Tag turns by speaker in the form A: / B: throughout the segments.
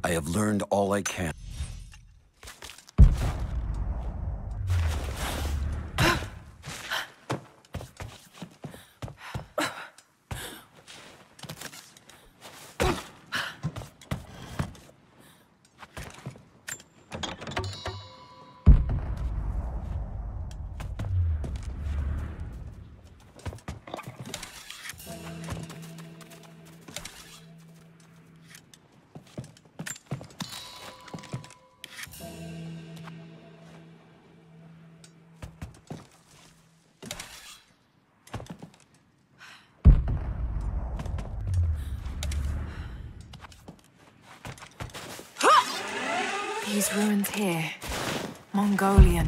A: I have learned all I can.
B: These ruins here. Mongolian.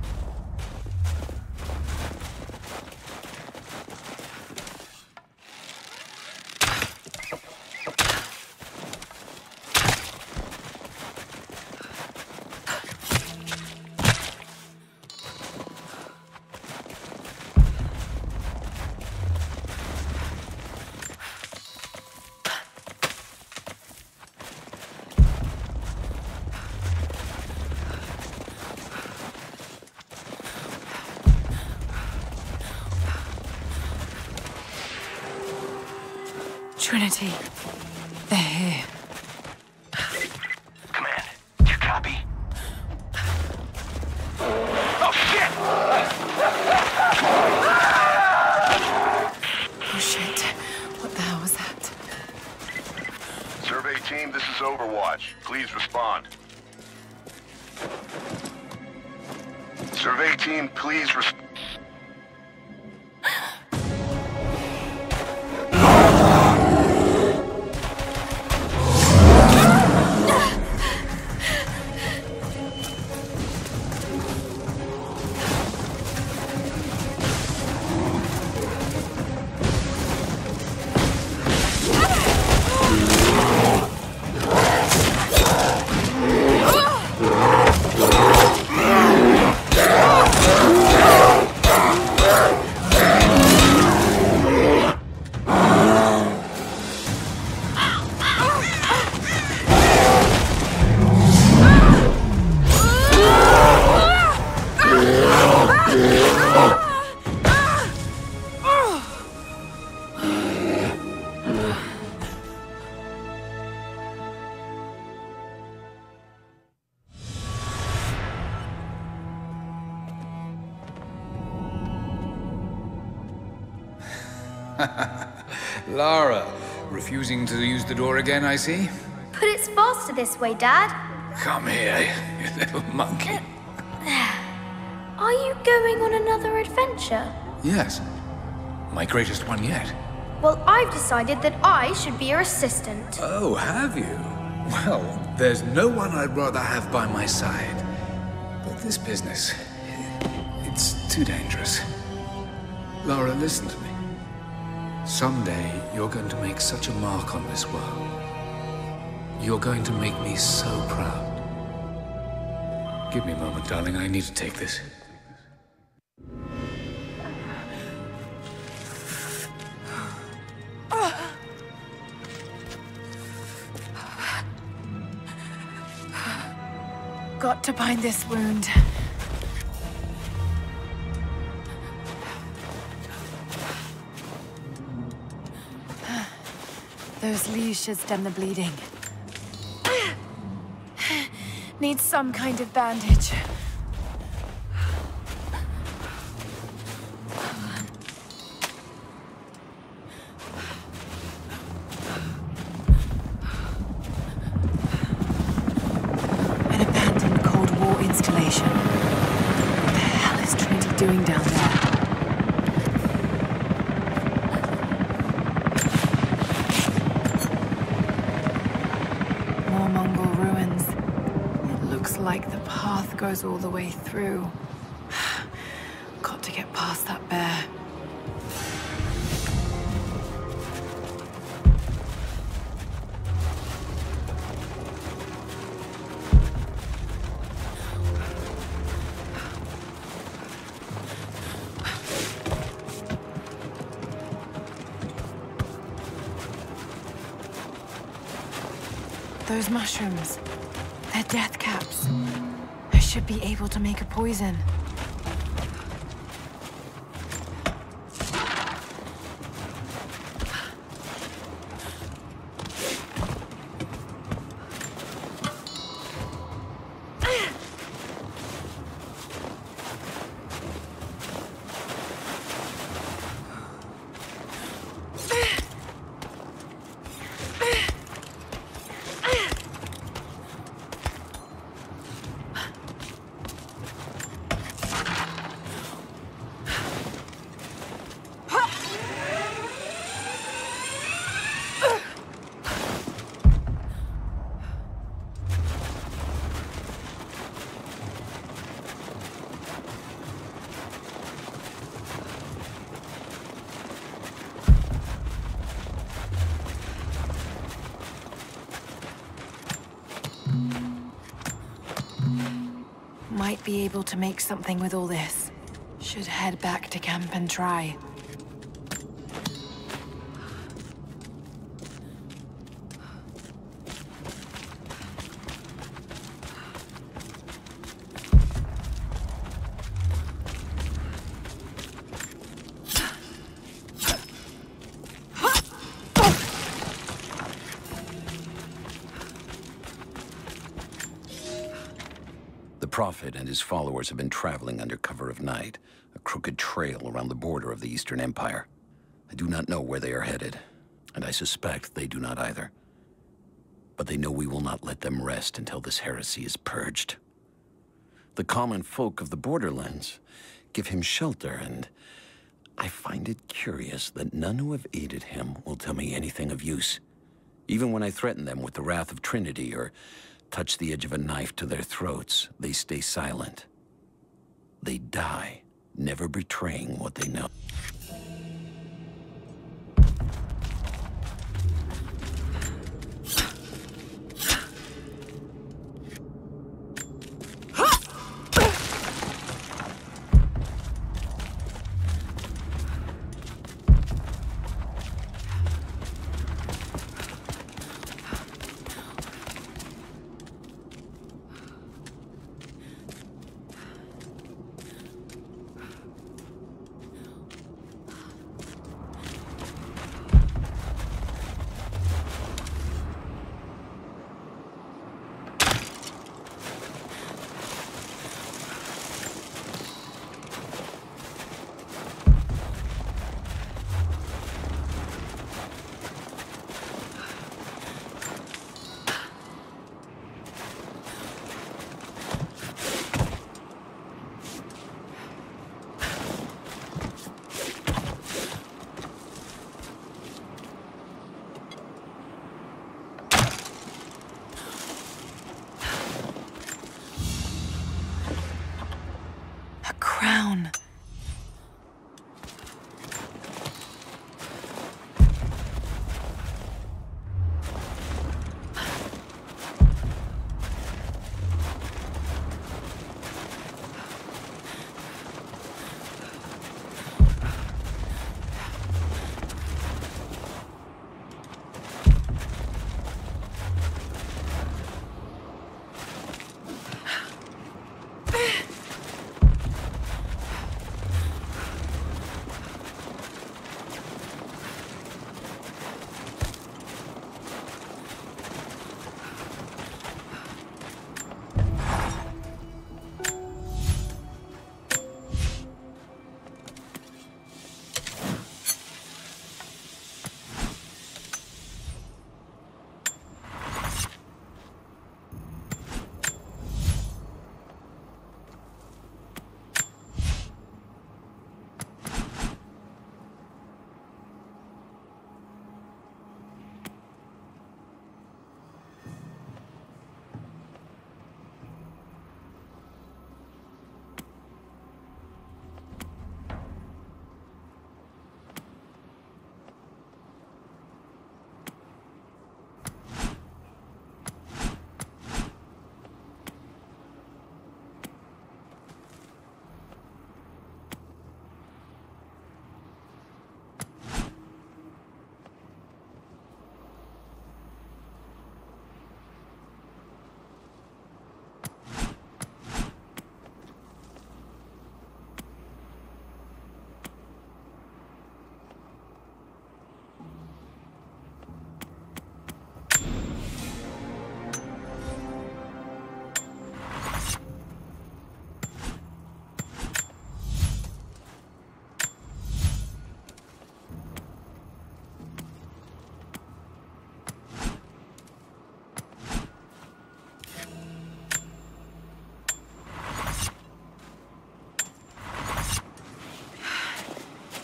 B: Trinity. They're here.
C: Command, do you copy? Oh, shit!
B: Oh shit. What the hell was that?
D: Survey team, this is Overwatch. Please respond. Survey team, please respond.
E: Lara, refusing to use the door again, I see?
F: But it's faster this way, Dad.
E: Come here, you little monkey.
F: Are you going on another adventure?
E: Yes. My greatest one yet.
F: Well, I've decided that I should be your assistant.
E: Oh, have you? Well, there's no one I'd rather have by my side. But this business, it's too dangerous. Lara, listen to me. Someday, you're going to make such a mark on this world. You're going to make me so proud. Give me a moment, darling. I need to take this.
B: Got to bind this wound. Those leaves should stem the bleeding. Need some kind of bandage. An abandoned Cold War installation. What the hell is Trinity doing down there? More Mongol ruins. It looks like the path goes all the way through. Got to get past that bear. Those mushrooms. They're death caps. I should be able to make a poison. Might be able to make something with all this. Should head back to camp and try.
A: The Prophet and his followers have been traveling under cover of night, a crooked trail around the border of the Eastern Empire. I do not know where they are headed, and I suspect they do not either. But they know we will not let them rest until this heresy is purged. The common folk of the borderlands give him shelter, and I find it curious that none who have aided him will tell me anything of use. Even when I threaten them with the wrath of Trinity or touch the edge of a knife to their throats, they stay silent. They die, never betraying what they know.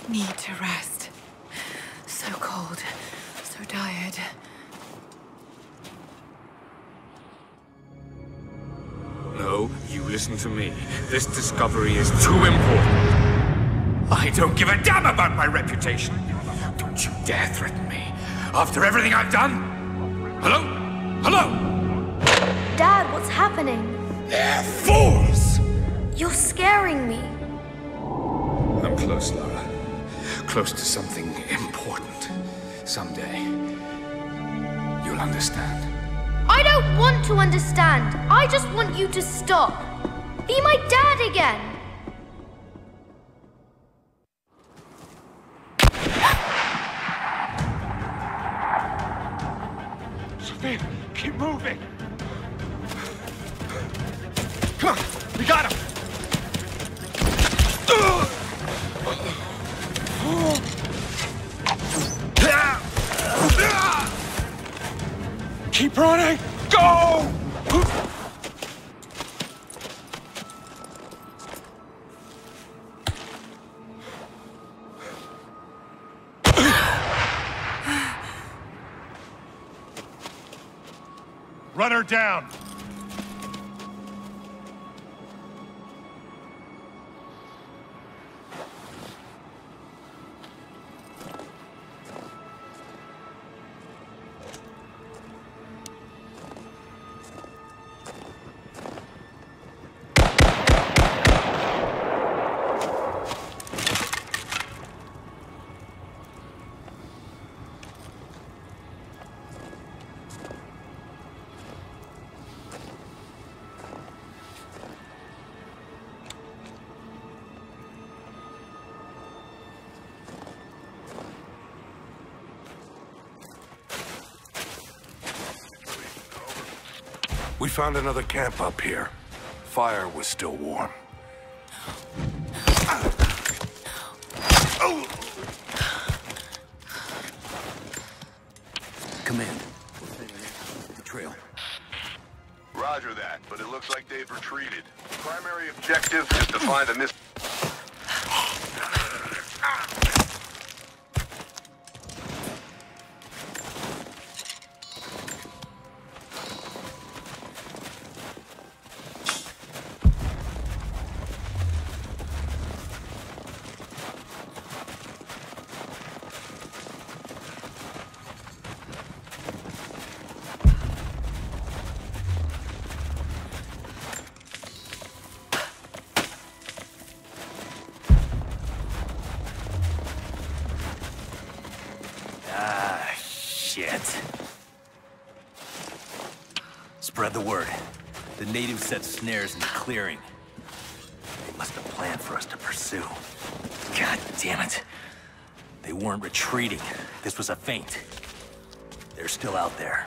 B: need to rest. So cold, so tired.
E: No, you listen to me. This discovery is too important. I don't give a damn about my reputation. Don't you dare threaten me. After everything I've done? Hello? Hello?
F: Dad, what's happening?
E: They're fools!
F: You're scaring me.
E: I'm close, Lara. Close to something important. Someday, you'll understand.
F: I don't want to understand. I just want you to stop. Be my dad again.
C: Sophia, keep moving. Come on, we got him. Keep running! Go! Run her down!
G: We found another camp up here. Fire was still warm.
A: Command. The trail.
D: Roger that, but it looks like they've retreated. Primary objective is to find the miss...
H: Spread the word. The natives set snares in the clearing. They must have planned for us to pursue. God damn it. They weren't retreating. This was a feint. They're still out there.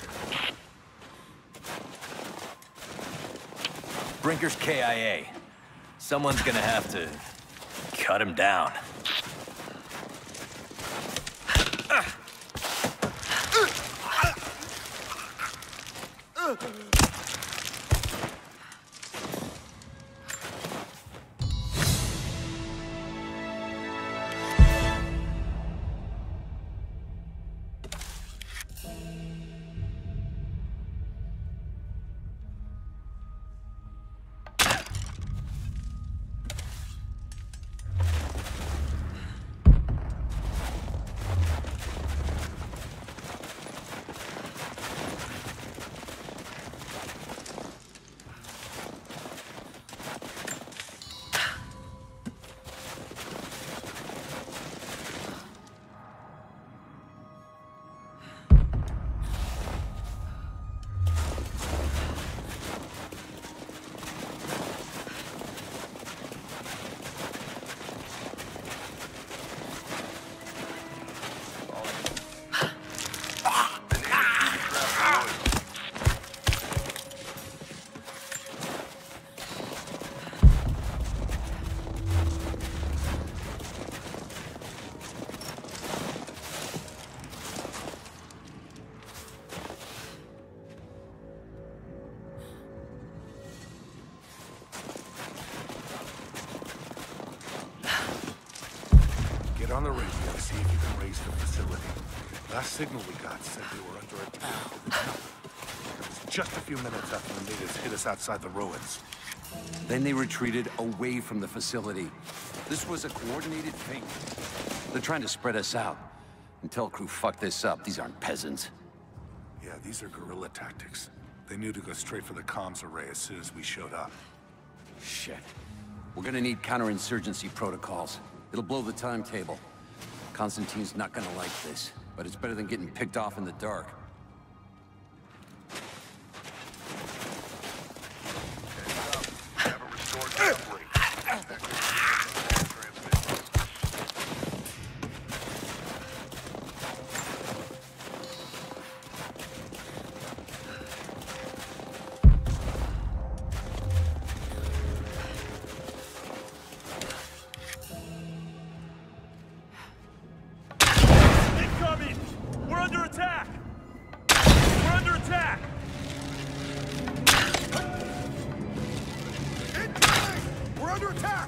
H: Brinker's KIA. Someone's gonna have to cut him down.
G: waste the facility. Last signal we got said they were under attack. It was just a few minutes after the natives hit us outside the ruins.
A: Then they retreated away from the facility. This was a coordinated feint. They're trying to spread us out. Intel crew fucked this up. These aren't peasants.
G: Yeah, these are guerrilla tactics. They knew to go straight for the comms array as soon as we showed up.
A: Shit. We're gonna need counterinsurgency protocols. It'll blow the timetable. Constantine's not gonna like this, but it's better than getting picked off in the dark.
C: Incoming! We're under attack! We're under attack! Incoming! We're under attack!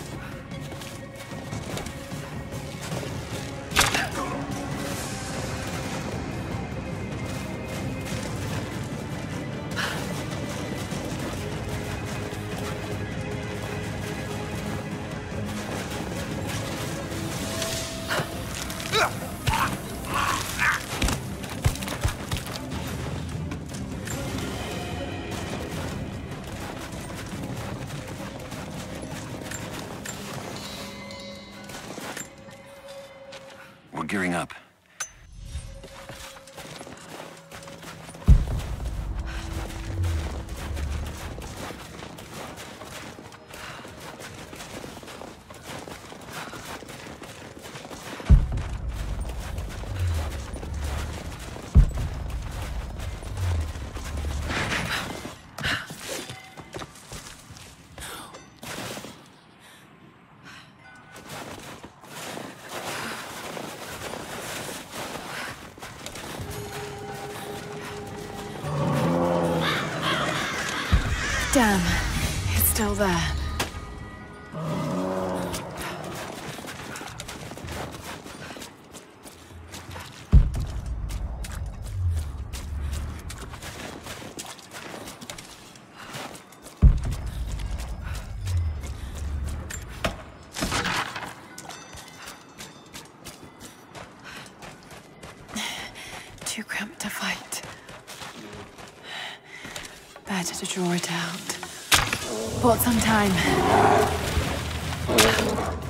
A: We're gearing up.
B: Damn, it's still there. Too cramped to fight. Better to draw it out. Bought some time.